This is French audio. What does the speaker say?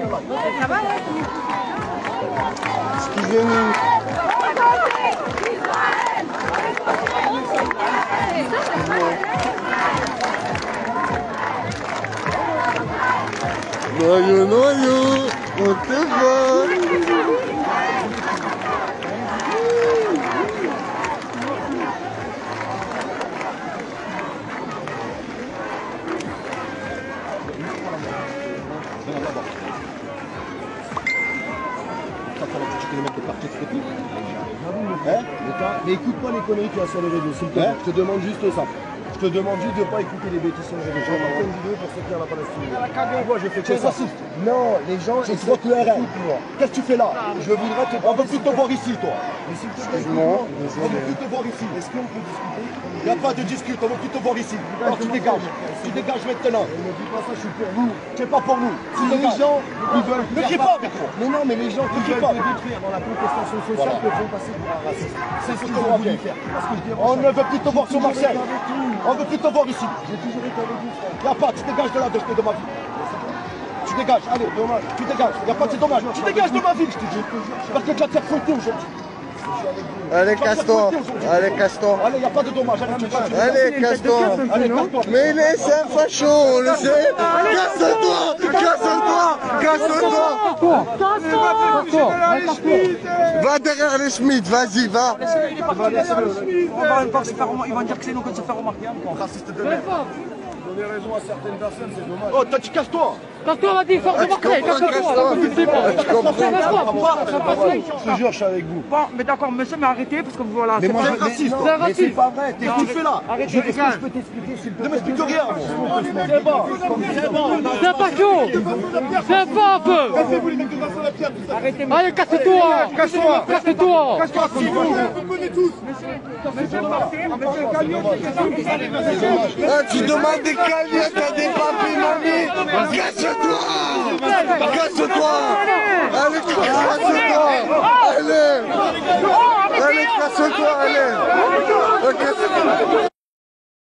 Ça va, là? Excusez-nous. Noyau, noyau, on te voit. Mais écoute pas les conneries qu'il y a sur les réseaux, s'il te plaît. Je te demande juste ça. Je te demande juste de ne pas écouter les bêtises sur les réseaux. J'ai fait une vidéo pour soutenir la Palestine. Moi, je fais que ça. Non, les gens, je crois que le RN. Qu'est-ce que tu fais là? Je voudrais te... On veut plus te voir ici, toi. Mais s'il te plaît, on veut plus te voir ici. Est-ce qu'on peut discuter? Il n'y a pas de discute, on veut plus te voir ici. Alors tu dégages. Tu dégages maintenant. Ne dis pas ça, je suis pour vous. Tu n'es pas pour nous. Si les gens, ils veulent... Ne crie pas, Bertrand. Mais non, mais les gens qui veulent te détruire dans la contestation sociale te font passer pour un raciste. C'est ce qu'ils ont voulu faire. On ne veut plus te voir sur Marseille. On ne veut plus te voir ici. J'ai toujours été avec vous, frère. Il n'y a pas, tu dégages de là, de ma vie. Tu dégages, allez, dommage. Tu dégages, il n'y a pas de dommage. Tu dégages de ma vie, je te dis. Parce que tu vas te faire fouetter aujourd'hui. Allez, casse-toi. Allez, casse-toi. Allez, il n'y a pas de dommage. Allez, casse-toi. Mais il est un facho, on le sait. Casse-toi. Casse-toi. Casse-toi. Va derrière les Schmitt, vas-y, va. Ils vont dire que c'est nous qui se fait remarquer encore. Raciste de merde. Donner raison à certaines personnes, c'est dommage. Oh, toi, tu casses-toi. Casse-toi, va dire, force de Marseille, casse-toi. Je te jure, je suis avec vous. Bon, mais d'accord, monsieur, mais arrêtez, parce que voilà, Mais moi, pas je raciste. C'est Mais c'est raciste. pas vrai. Qu'est-ce que tu fais là? Arrêtez, Est-ce que je peux t'expliquer s'il te plaît? Ne m'explique rien. C'est pas chaud. C'est pas un peu. Arrêtez, Allez, casse-toi. Casse-toi. Casse-toi. Casse-toi, c'est vous. vous connaissez tous. Monsieur Martin, monsieur Gagnon, Ah, tu demandes des cagnettes à des papis, mamie. Casse-toi. Casse-toi. Allez, casse-toi. Allez. Allez, casse-toi, allez. Ok.